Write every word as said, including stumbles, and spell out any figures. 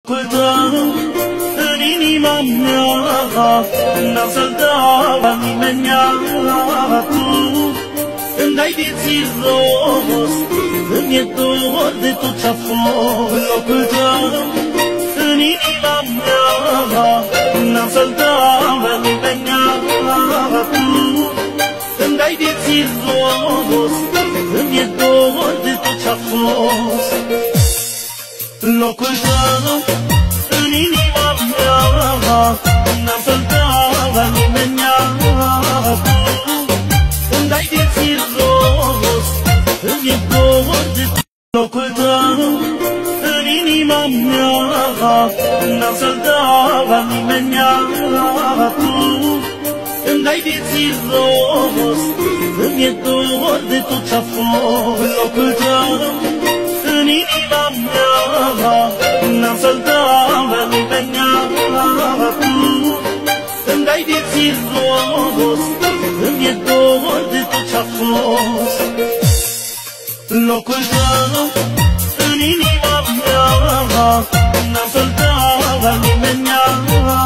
Cultăm în inima mea, n-am să-l dau la nimeni. Tu îmi dai vieții rost, îmi e dor de tot ce-a fost. Locul tău în inima mea, n-am să-l dau la nimeni. Tu îmi dai vieții rost, îmi e dor de tot ce-a fost. Locul tău în inima mea, n-am să-l dau la nimeni. Tu îmi dai vieții rost, îmi e dor de tot. Locul tău în inima mea, n-am să-l dau la nimeni. Tu îmi dai vieții rost, îmi e dor de tot ce-a fost. Locul tău în inima mea, n-am să-l dau la nimeni. Tu îmi dai vieții rost, îmi e dor de tot ce-a fost. Locul tău în inima mea, n-am să-l dau la nimeni.